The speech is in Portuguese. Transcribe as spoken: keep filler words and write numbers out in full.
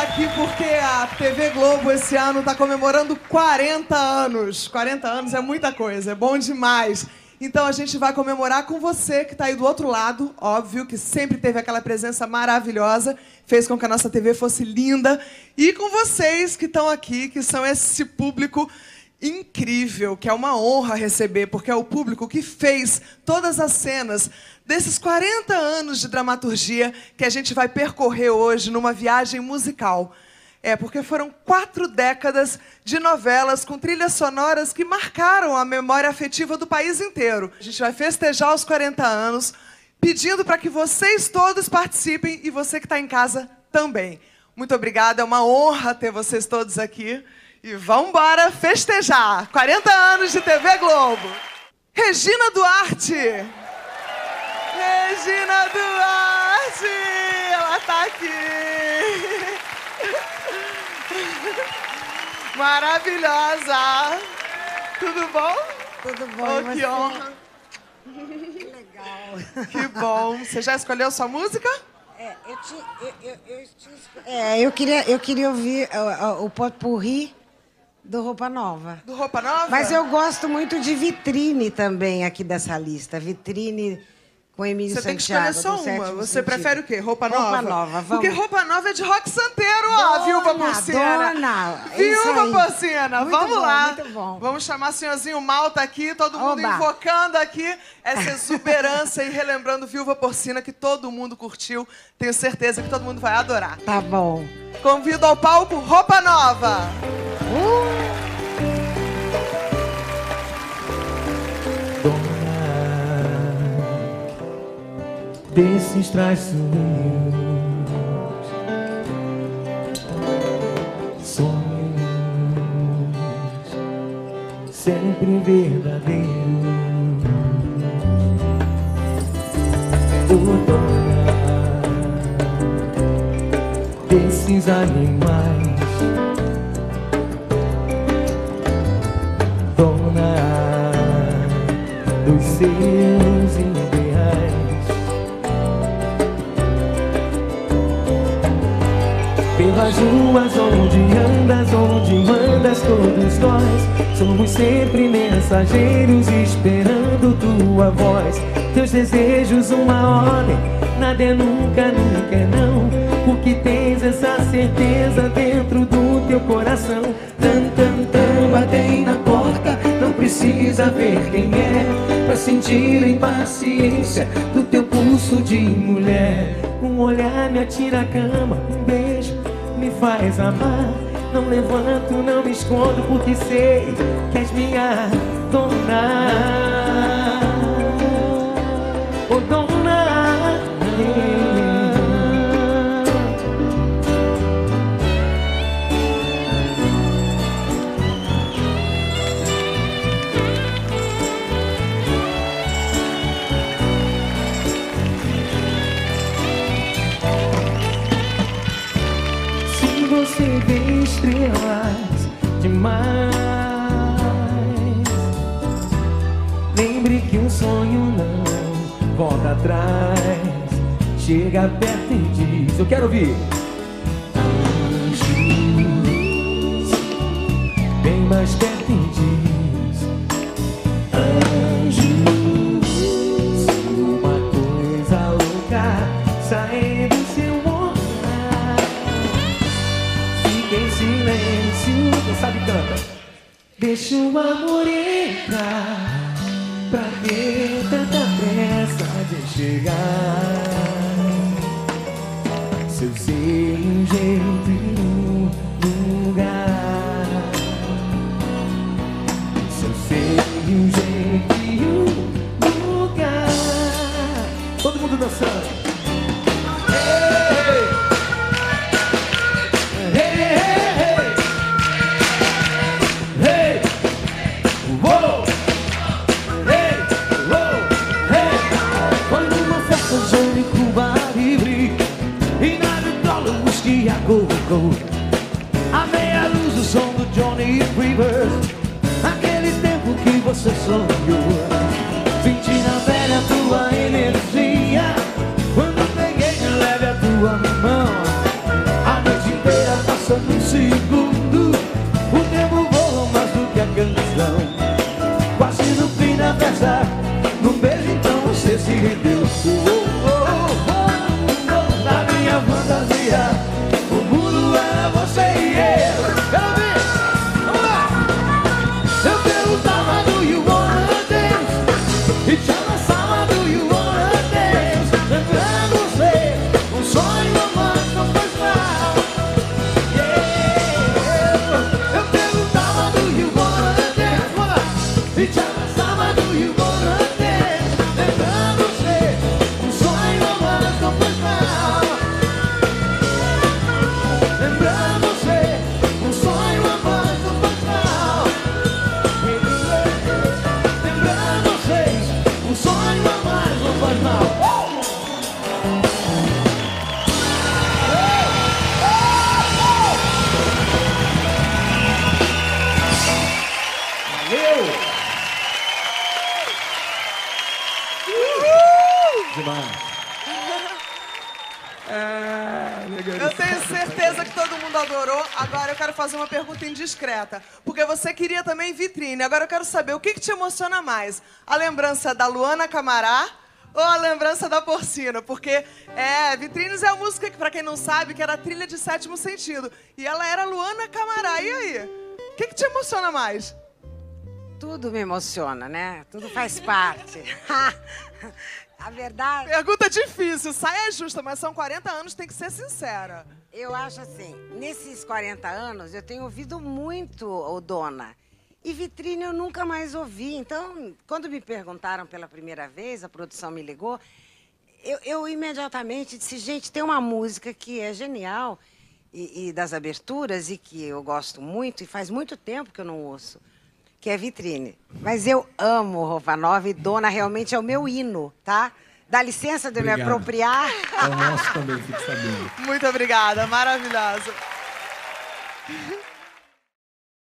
aqui porque a T V Globo esse ano está comemorando quarenta anos. quarenta anos é muita coisa, é bom demais. Então a gente vai comemorar com você que está aí do outro lado, óbvio, que sempre teve aquela presença maravilhosa, fez com que a nossa T V fosse linda. E com vocês que estão aqui, que são esse público incrível, que é uma honra receber, porque é o público que fez todas as cenas desses quarenta anos de dramaturgia que a gente vai percorrer hoje numa viagem musical. É, porque foram quatro décadas de novelas com trilhas sonoras que marcaram a memória afetiva do país inteiro. A gente vai festejar os quarenta anos, pedindo para que vocês todos participem e você que está em casa também. Muito obrigada, é uma honra ter vocês todos aqui. E vamos embora festejar! quarenta anos de T V Globo. Regina Duarte! Regina Duarte! Ela tá aqui! Maravilhosa! Tudo bom? Tudo bom, oh, que você? honra! Que legal! Que bom! Você já escolheu sua música? É, eu, te, eu, eu, eu, te, é, eu, queria, eu queria ouvir o, o Potpourri do Roupa Nova. Do Roupa Nova? Mas eu gosto muito de Vitrine também aqui dessa lista. Vitrine com Emílio Você tem que Santiago. escolher só uma. Você sentido. prefere o quê? Roupa Nova? Roupa Nova, vamos. Porque Roupa Nova é de Rock Santeiro, ó, Viúva Porcina. Dona, Viúva Porcina, muito vamos bom, lá. Muito bom. Vamos chamar o senhorzinho Malta aqui, todo mundo Oba. invocando aqui essa exuberância e relembrando Viúva Porcina, que todo mundo curtiu. Tenho certeza que todo mundo vai adorar. Tá bom. Convido ao palco Roupa Nova. Uh! Desses traiçoeiros, sonhos sempre verdadeiros. O dona desses animais, dona dos seus ideais. Pelas ruas onde andas, onde mandas, todos nós somos sempre mensageiros esperando tua voz. Teus desejos uma ordem, nada é nunca, nunca é não, porque tens essa certeza dentro do teu coração. Tan, tan, tan, batem na porta, não precisa ver quem é, pra sentir a impaciência do teu pulso de mulher. Um olhar me atira a cama, um beijo me faz amar. Não levanto, não me escondo, porque sei que és minha dona. Oh, dona. Você vê estrelas demais. Lembre que um sonho não volta atrás. Chega perto e diz: eu quero ouvir. Anjos, vem mais perto e diz: anjos, uma coisa louca sai do seu olhar. Em silêncio, quem sabe canta. Deixa o amor entrar, pra ter tanta pressa de chegar. Se eu sei um jeito e um lugar, se eu sei um jeito e um lugar. Todo mundo dançando. Go, go. A meia luz, o som do Johnny Rivers, aquele tempo que você sonhou. Senti na velha tua energia, quando peguei de leve a tua mão. A noite inteira coração. Quase no fim da festa, num beijo então você se rendeu. Oh, oh, oh, oh. Na minha fantasia, o mundo era você e eu. Quero ouvir! Vamos lá! Eu perguntava do you wanna dance e te abraçava do you wanna dance. Lembrando você, um sonho romântico não faz mal. Yeah. Eu perguntava do you wanna dance, vamos lá! E te abraçava do you wanna dance. Lembrando você, um sonho romântico não faz mal. Lembrando você, um sonho romântico não faz mal. Lembrando vocês, um sonho romântico não faz mal. Valeu! Demais. Eu tenho certeza que todo mundo adorou. Agora eu quero fazer uma pergunta indiscreta. Porque você queria também vitrine. Agora eu quero saber o que, que te emociona mais? A lembrança da Luana Camará ou a lembrança da Porcina? Porque, é, Vitrines é a música que, pra quem não sabe, que era a trilha de Sétimo Sentido. E ela era Luana Camará. E aí? O que, que te emociona mais? Tudo me emociona, né? Tudo faz parte. A verdade... Pergunta difícil. Saia justa, mas são quarenta anos, tem que ser sincera. Eu acho assim, nesses quarenta anos, eu tenho ouvido muito o Dona. E Vitrine eu nunca mais ouvi. Então, quando me perguntaram pela primeira vez, a produção me ligou, eu, eu imediatamente disse, gente, tem uma música que é genial, e, e das aberturas, e que eu gosto muito, e faz muito tempo que eu não ouço, que é Vitrine. Mas eu amo Roupa Nova e Dona realmente é o meu hino, tá? Dá licença de eu me apropriar. É o nosso também, fique sabendo. Muito obrigada, maravilhosa.